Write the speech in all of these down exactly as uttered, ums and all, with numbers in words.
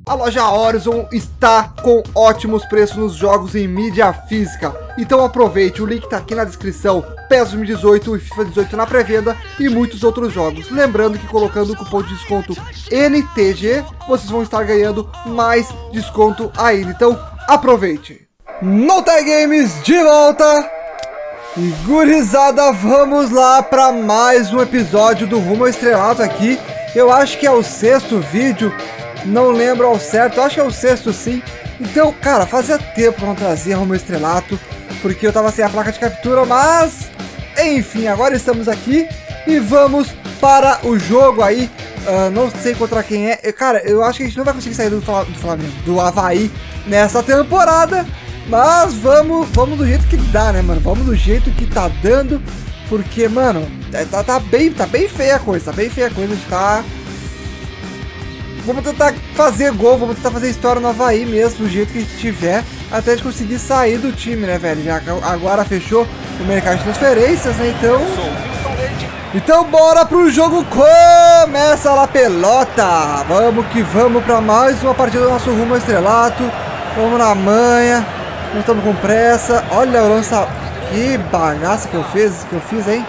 A loja Horizon está com ótimos preços nos jogos em mídia física. Então aproveite, o link está aqui na descrição. P E S dois mil e dezoito e FIFA dezoito na pré-venda e muitos outros jogos. Lembrando que colocando o cupom de desconto N T G, vocês vão estar ganhando mais desconto ainda. Então aproveite. Notag Games de volta. E gurizada, vamos lá para mais um episódio do Rumo ao Estrelato aqui. Eu acho que é o sexto vídeo. Não lembro ao certo, acho que é o sexto sim. Então, cara, fazia tempo que eu não trazia Rumo ao Estrelato, porque eu tava sem a placa de captura, mas... Enfim, agora estamos aqui e vamos para o jogo aí. Uh, não sei contra quem é. Cara, eu acho que a gente não vai conseguir sair do, do Flamengo, do Avaí nessa temporada. Mas vamos, vamos do jeito que dá, né, mano? Vamos do jeito que tá dando. Porque, mano, tá, tá, bem, tá bem feia a coisa, tá bem feia a coisa. A gente tá... Vamos tentar fazer gol, vamos tentar fazer história no Avaí mesmo, do jeito que a gente tiver, até a gente conseguir sair do time, né, velho? Já agora fechou o mercado de transferências, né? Então... Então bora pro jogo, começa lá pelota! Vamos que vamos pra mais uma partida do nosso Rumo ao Estrelato. Vamos na manha, não estamos com pressa. Olha o lança... Que bagaça que eu fiz, que eu fiz, hein?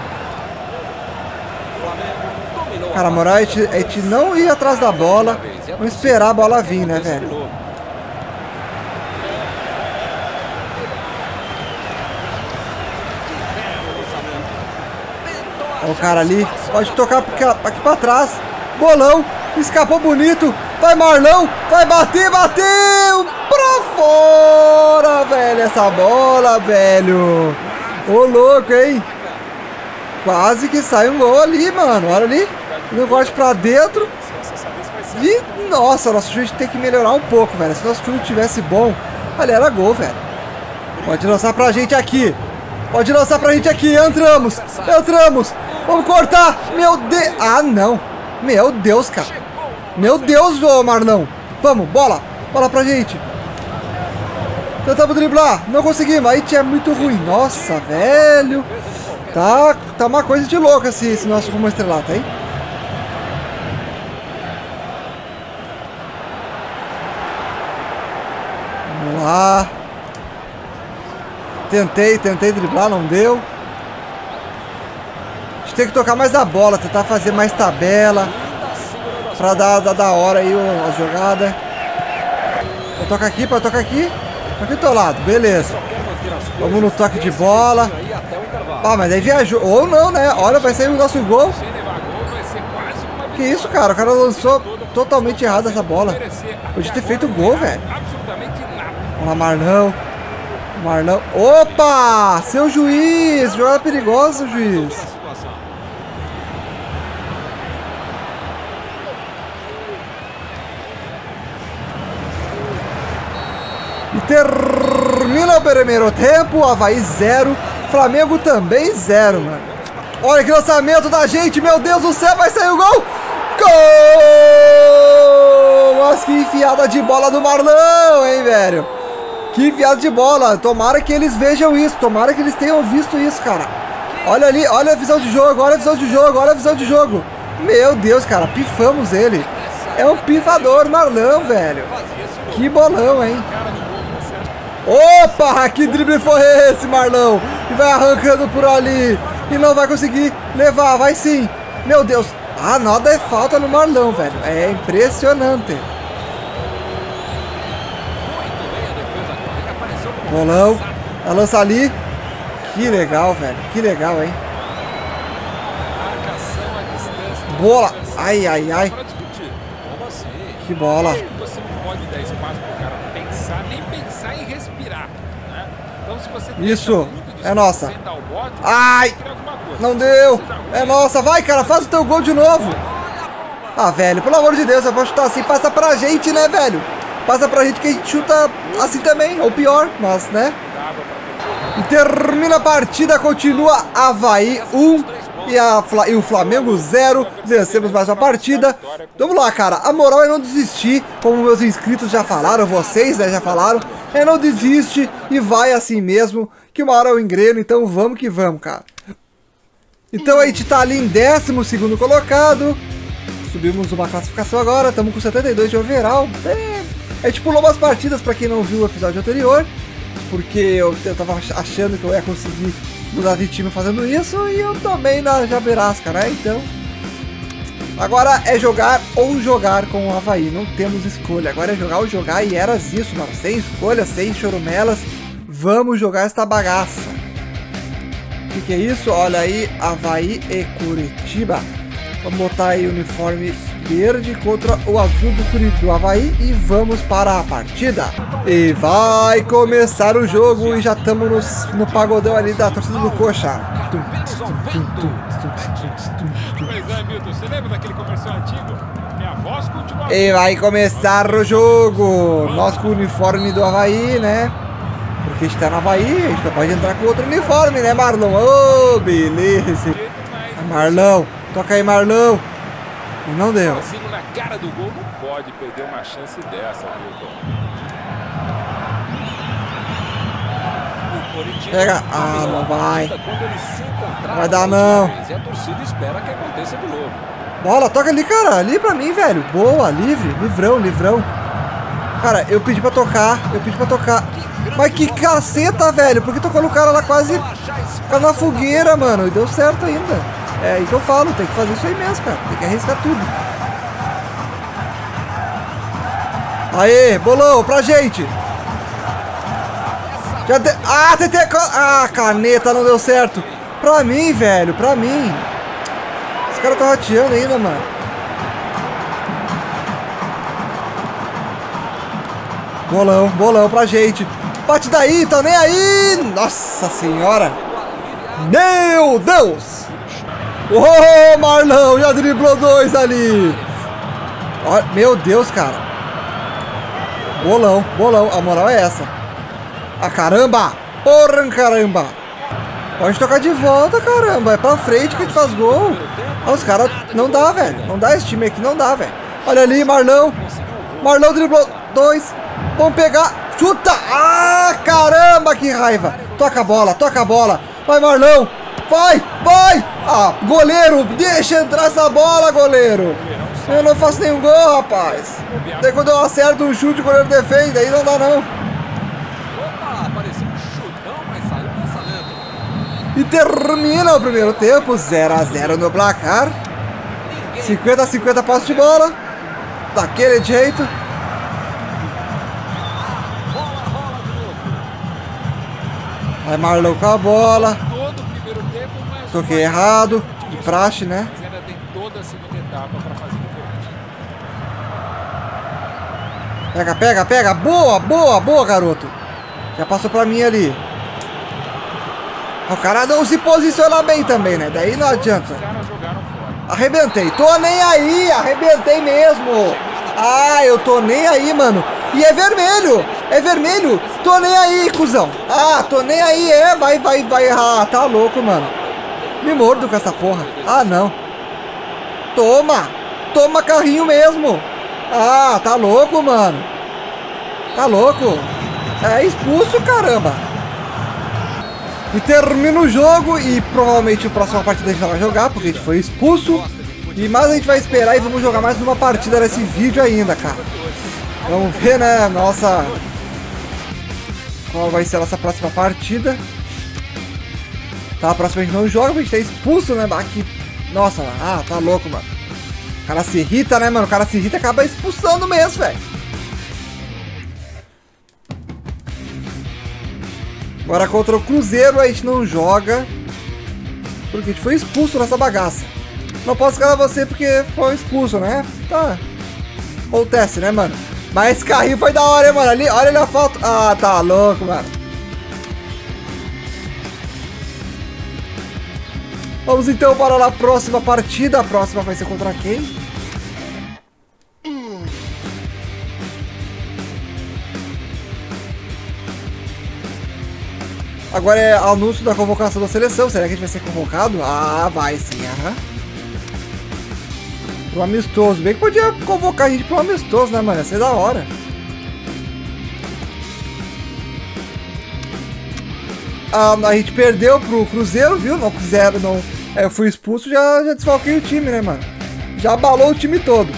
Cara, a moral é a gente, a gente não ir atrás da bola, não esperar a bola vir, né, velho? Olha o cara ali, pode tocar aqui, aqui pra trás. Bolão, escapou bonito. Vai Marlão, vai bater, bateu pra fora, velho, essa bola, velho. Ô, louco, hein? Quase que sai um gol ali, mano, olha ali. No corte pra dentro. E, nossa, nosso chute tem que melhorar um pouco, velho. Se nosso chute tivesse bom, ali era gol, velho. Pode lançar pra gente aqui. Pode lançar pra gente aqui. Entramos, entramos. Vamos cortar. Meu Deus. Ah, não. Meu Deus, cara. Meu Deus, ô Marlão. Vamos, bola. Bola pra gente. Tentamos driblar. Não conseguimos. Aí é muito ruim. Nossa, velho. Tá, tá uma coisa de louco esse, esse nosso Rumo ao Estrelato, hein? Vamos lá. Tentei, tentei driblar, não deu. A gente tem que tocar mais a bola, tentar fazer mais tabela pra dar, dar da hora aí a jogada. Pode tocar aqui, pode tocar aqui. Toca aqui do teu lado, beleza. Vamos no toque de bola. Ah, mas aí viajou. Ou não, né? Olha, vai sair o nosso gol. Que isso, cara? O cara lançou totalmente errado essa bola. Podia ter feito o gol, velho. Vamos lá, Marlão. Marlão. Opa! Seu juiz! Jogada perigosa, juiz. E termina o primeiro tempo. Avaí zero. Flamengo também zero, mano. Olha que lançamento da gente. Meu Deus do céu, vai sair o gol. Gol! Nossa, que enfiada de bola do Marlão, hein, velho. Que enfiada de bola. Tomara que eles vejam isso. Tomara que eles tenham visto isso, cara. Olha ali, olha a visão de jogo. Olha a visão de jogo, olha a visão de jogo. Meu Deus, cara, pifamos ele. É um pifador, Marlão, velho. Que bolão, hein. Opa, que drible foi esse, Marlão? E vai arrancando por ali. E não vai conseguir levar, vai sim. Meu Deus. Ah, nada é falta no Marlão, velho. É impressionante. Bolão. A lança ali. Que legal, velho. Que legal, hein? Bola. Ai, ai, ai. Que bola. Isso, é nossa. Ai, não deu. É nossa, vai, cara, faz o teu gol de novo. Ah, velho, pelo amor de Deus, eu vou chutar assim, passa pra gente, né, velho? Passa pra gente que a gente chuta assim também, ou pior, mas, né? E termina a partida, continua Avaí um e, a, e o Flamengo zero. Vencemos mais uma partida. Vamos lá, cara, a moral é não desistir, como meus inscritos já falaram, vocês, né, já falaram. É não desiste e vai assim mesmo, que uma hora eu engreno, então vamos que vamos, cara. Então a gente tá ali em décimo segundo colocado. subimos uma classificação agora, estamos com setenta e dois de overall. É, a gente pulou umas partidas pra quem não viu o episódio anterior, porque eu, eu tava achando que eu ia conseguir mudar de time fazendo isso, e eu também na Jaberasca, né? Então, agora é jogar ou jogar com o Avaí, não temos escolha. Agora é jogar ou jogar, e eras isso, mano. Sem escolha, sem chorumelas, vamos jogar esta bagaça. O que, que é isso? Olha aí, Avaí e Curitiba. Vamos botar aí o uniforme verde contra o azul do Curitiba, do Avaí, e vamos para a partida. E vai começar o jogo, e já estamos no pagodão ali da torcida do Coxa. Pois é, Milton, você lembra daquele comercial antigo? Minha voz continua. E vai começar o jogo. Nós com o uniforme do Avaí, né? Porque a gente tá no Avaí, a gente não pode entrar com outro uniforme, né, Marlon? Ô, oh, beleza. Marlão, toca aí, Marlão. E não deu. Na cara do gol, não pode perder uma chance dessa, Milton. Pega. Ah, não vai. Não vai dar, não. E a torcida espera que aconteça de novo. Bola, toca ali, cara. Ali pra mim, velho. Boa, livre. Livrão, livrão. Cara, eu pedi pra tocar. Eu pedi pra tocar. Mas que caceta, velho. Por que tocou no cara lá quase... Ficar na fogueira, mano. E deu certo ainda. É aí que eu falo. Tem que fazer isso aí mesmo, cara. Tem que arriscar tudo. Aê, bolão, pra gente. Já de... Ah, tentei... Ah, caneta, não deu certo. Pra mim, velho, pra mim. Esse cara tá rateando ainda, mano. Bolão, bolão pra gente. Bate daí, tá nem aí. Nossa senhora. Meu Deus. Oh, Marlão, já driblou dois ali. Oh, meu Deus, cara. Bolão, bolão, a moral é essa. Ah, caramba. Porra, caramba. Pode tocar de volta, caramba. É pra frente que a gente faz gol. Ah, os caras... Não dá, velho. Não dá esse time aqui, não dá, velho. Olha ali, Marlão. Marlão driblou dois. Vamos pegar. Chuta. Ah, caramba, que raiva. Toca a bola, toca a bola. Vai, Marlão. Vai, vai. Ah, goleiro. Deixa entrar essa bola, goleiro. Eu não faço nenhum gol, rapaz. Daí quando eu acerto um chute, o goleiro defende. Aí não dá, não. E termina o primeiro tempo, zero a zero no placar. cinquenta a cinquenta posse de bola. Daquele jeito. Vai Marlon com a bola. Toquei errado. De praxe, né? Pega, pega, pega. Boa, boa, boa, garoto. Já passou pra mim ali. O cara não se posiciona bem também, né? Daí não adianta. Arrebentei. Tô nem aí. Arrebentei mesmo. Ah, eu tô nem aí, mano. E é vermelho. É vermelho. Tô nem aí, cuzão. Ah, tô nem aí. É, vai, vai, vai. Ah, tá louco, mano. Me mordo com essa porra. Ah, não. Toma. Toma carrinho mesmo. Ah, tá louco, mano. Tá louco. É expulso, caramba. E termina o jogo e provavelmente a próxima partida a gente não vai jogar, porque a gente foi expulso. E mais a gente vai esperar e vamos jogar mais uma partida nesse vídeo ainda, cara. Vamos ver, né, nossa... Qual vai ser a nossa próxima partida. Tá, a próxima a gente não joga, porque a gente tá expulso, né, aqui. Nossa, ah, tá louco, mano. O cara se irrita, né, mano, o cara se irrita e acaba expulsando mesmo, velho. Agora contra o Cruzeiro a gente não joga, porque a gente foi expulso nessa bagaça. Não posso escalar você porque foi expulso, né? Tá. Acontece, né, mano? Mas esse carrinho foi da hora, hein, mano? Ali, olha ali a foto. Ah, tá louco, mano. Vamos então para a próxima partida. A próxima vai ser contra quem? Agora é anúncio da convocação da seleção. Será que a gente vai ser convocado? Ah, vai sim, aham. Pro amistoso. Bem que podia convocar a gente pro amistoso, né, mano? Ia ser da hora. Ah, a gente perdeu pro Cruzeiro, viu? Não, Cruzeiro não. É, eu fui expulso, já, já desfalquei o time, né, mano? Já abalou o time todo.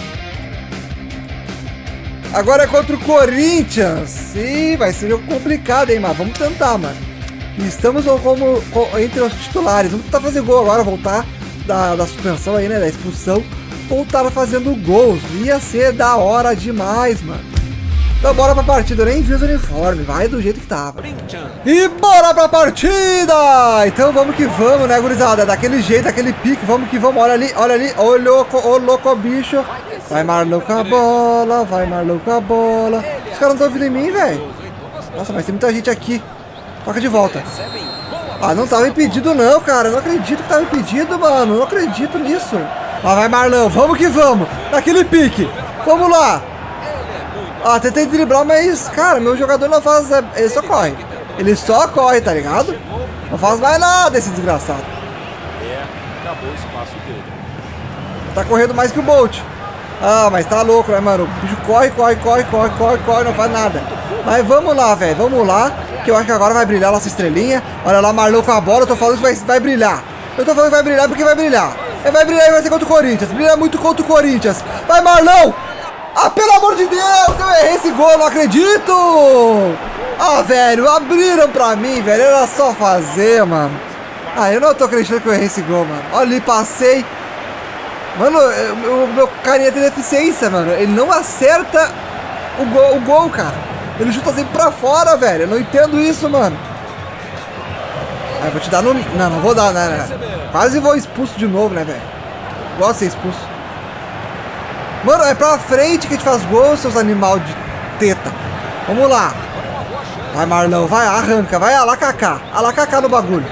Agora é contra o Corinthians. Sim, vai ser um jogo complicado, hein, mas vamos tentar, mano. E estamos como, como entre os titulares. Vamos tentar fazer gol agora, voltar da, da suspensão aí, né, da expulsão. Voltar fazendo gols. Ia ser da hora demais, mano. Então bora pra partida, eu nem vi os uniformes, vai do jeito que tava. E bora pra partida! Então vamos que vamos, né, gurizada? Daquele jeito, daquele pique, vamos que vamos. Olha ali, olha ali, ô louco, ô louco bicho. Vai Marlon com a bola, vai Marlon com a bola. Os caras não estão vindo em mim, velho. Nossa, mas tem muita gente aqui. Toca de volta. Ah, não tava impedido não, cara. Eu não acredito que tava impedido, mano. Eu não acredito nisso. Lá vai Marlon, vamos que vamos. Daquele pique, vamos lá. Ah, tentei driblar, mas, cara, meu jogador não faz... Ele só corre. Ele só corre, tá ligado? Não faz mais nada esse desgraçado. É, acabou o espaço dele. Tá correndo mais que o Bolt. Ah, mas tá louco, né, mano? O bicho corre, corre, corre, corre, corre, corre, não faz nada. Mas vamos lá, velho, vamos lá. Que eu acho que agora vai brilhar nossa estrelinha. Olha lá, Marlon com a bola. Eu tô falando que vai, vai brilhar. Eu tô falando que vai brilhar porque vai brilhar. Ele vai brilhar e vai ser contra o Corinthians. Brilha muito contra o Corinthians. Vai, Marlon! Ah, pelo amor de Deus, eu errei esse gol, não acredito! Ah, velho, abriram pra mim, velho, era só fazer, mano. Ah, eu não tô acreditando que eu errei esse gol, mano. Olha ali, passei. Mano, o meu carinha tem deficiência, mano. Ele não acerta o gol, o gol, cara. Ele chuta sempre pra fora, velho. Eu não entendo isso, mano. Ah, eu vou te dar no... Não, não vou dar, né, né? Quase vou expulso de novo, né, velho? Gosto de ser expulso. Mano, é pra frente que a gente faz gol, seus animal de teta. Vamos lá. Vai, Marlon, vai, arranca. Vai, alacacá. Alacacá no bagulho.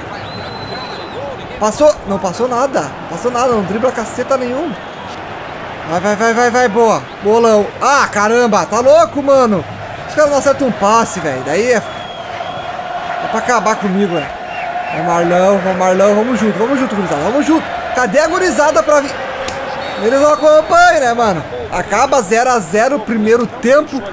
Passou? Não passou nada. Não passou nada, não dribla caceta nenhum. Vai, vai, vai, vai, vai, boa. Bolão. Ah, caramba, tá louco, mano. Os caras não acertam um passe, velho. Daí é... É pra acabar comigo, velho. Vai, Marlon, vamos, Marlon, vamos junto, vamos junto, gurizada, vamos junto. Cadê a gurizada pra vir? Eles não acompanham, né, mano? Acaba zero a zero o primeiro tempo.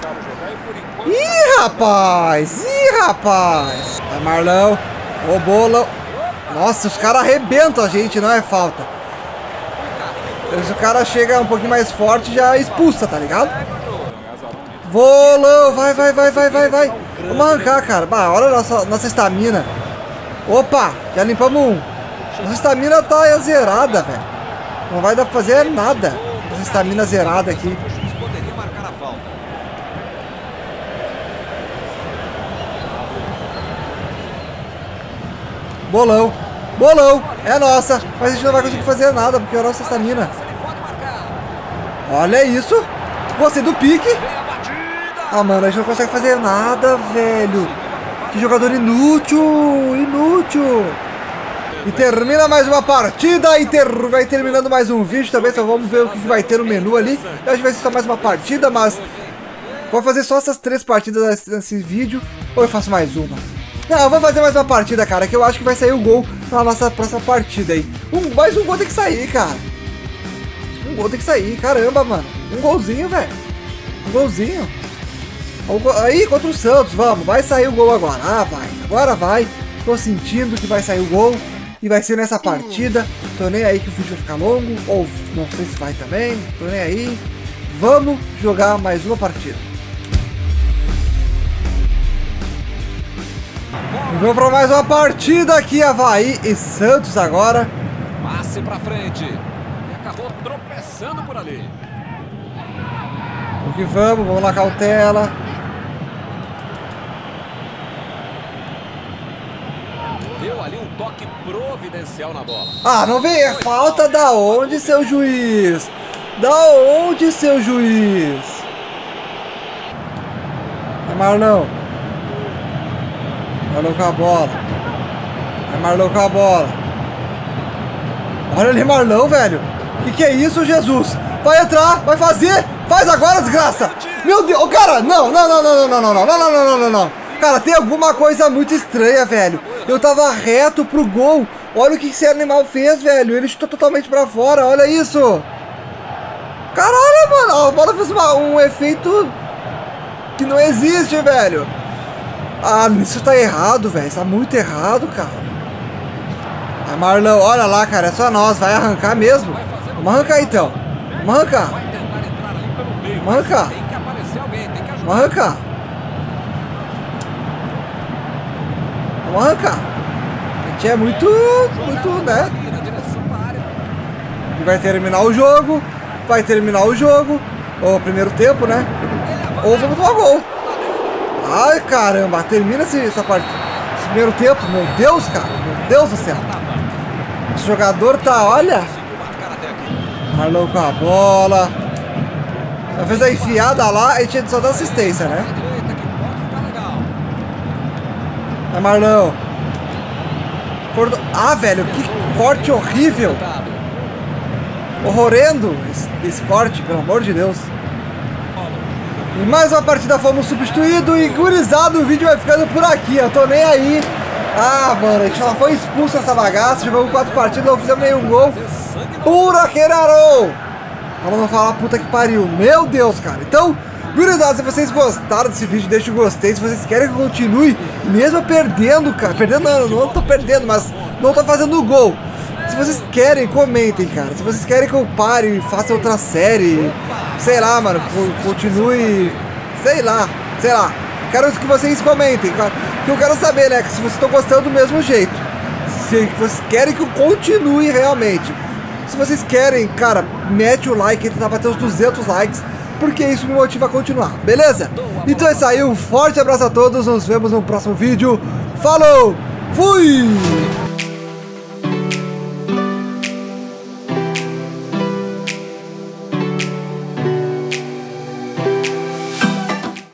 Ih, rapaz! Ih, rapaz! Vai, Marlon. Ô, bola. Nossa, os caras arrebentam a gente, não é falta. Se o cara chega um pouquinho mais forte, já expulsa, tá ligado? Bolão, vai, vai, vai, vai, vai, vai. Vamos arrancar, cara. Bah, olha a nossa, nossa estamina. Opa, já limpamos um. Nossa estamina tá zerada, velho. Não vai dar pra fazer nada. Essa estamina zerada aqui. Bolão. Bolão. É nossa. Mas a gente não vai conseguir fazer nada porque é a nossa estamina. Olha isso. Gostei do pique. Ah, mano, a gente não consegue fazer nada, velho. Que jogador inútil. Inútil. E termina mais uma partida e ter... vai terminando mais um vídeo também, só vamos ver o que vai ter no menu ali. Eu acho que vai ser só mais uma partida, mas vou fazer só essas três partidas nesse vídeo, ou eu faço mais uma? Não, eu vou fazer mais uma partida, cara, que eu acho que vai sair o gol na nossa próxima partida aí. Um, mais um gol tem que sair, cara. Um gol tem que sair, caramba, mano. Um golzinho, velho. Um golzinho. Aí, contra o Santos, vamos, vai sair o gol agora. Ah, vai, agora vai. Tô sentindo que vai sair o gol. E vai ser nessa partida. Tô nem aí que o vídeo vai ficar longo. Ou não sei se vai também. Tô nem aí. Vamos jogar mais uma partida. Vamos para mais uma partida aqui. Avaí e Santos agora. Passe pra frente. E acabou tropeçando por ali. Vamos que vamos. Vamos na cautela. Deu ali um toque providencial na bola. Ah, não vem, é falta da onde, seu juiz? Da onde, seu juiz? É Marlon. Marlon com a bola. É Marlon com a bola. Olha ali, Marlon, velho. Que que é isso, Jesus? Vai entrar, vai fazer. Faz agora, desgraça. Meu Deus, cara, não, não, não, não, não, não, não, não, não, não, não, não, não. Cara, tem alguma coisa muito estranha, velho. Eu tava reto pro gol. Olha o que esse animal fez, velho. Ele chutou totalmente pra fora, olha isso. Caralho, mano. A bola fez uma, um efeito que não existe, velho. Ah, isso tá errado, velho. Isso tá muito errado, cara. É, Marlon, olha lá, cara. É só nós. Vai arrancar mesmo. Vamos arrancar então. Vamos arrancar. Vamos arrancar. Vamos arrancar. Vamos arrancar. A gente é muito, muito, né? E vai terminar o jogo. Vai terminar o jogo. Ou primeiro tempo, né? Ou vamos tomar gol. Ai, caramba. Termina essa parte. Esse primeiro tempo. Meu Deus, cara. Meu Deus do céu. Esse jogador tá, olha. Marlon com a bola. Ela fez a enfiada lá e tinha só dar assistência, né? É Marlon. Cordo... Ah, velho, que corte horrível. Horrorendo esse, esse corte, pelo amor de Deus. E mais uma partida fomos substituídos e gurizado, o vídeo vai ficando por aqui. Eu tô nem aí. Ah, mano, a gente já foi expulso nessa bagaça. Jogamos quatro partidas, não fizemos nenhum gol. Pura queirarou! Vamos não falar puta que pariu. Meu Deus, cara. Então, gurizada, se vocês gostaram desse vídeo, deixa o gostei. Se vocês querem que eu continue, mesmo perdendo, cara. Perdendo não, não tô perdendo, mas não tô fazendo gol. Se vocês querem, comentem, cara. Se vocês querem que eu pare e faça outra série, sei lá, mano, continue, sei lá, sei lá. Quero que vocês comentem, cara. Que eu quero saber, né, que se vocês estão gostando do mesmo jeito. Se vocês querem que eu continue realmente. Se vocês querem, cara, mete o like, tentar bater os duzentos likes, porque isso me motiva a continuar, beleza? Então é isso aí, um forte abraço a todos, nos vemos no próximo vídeo. Falou! Fui!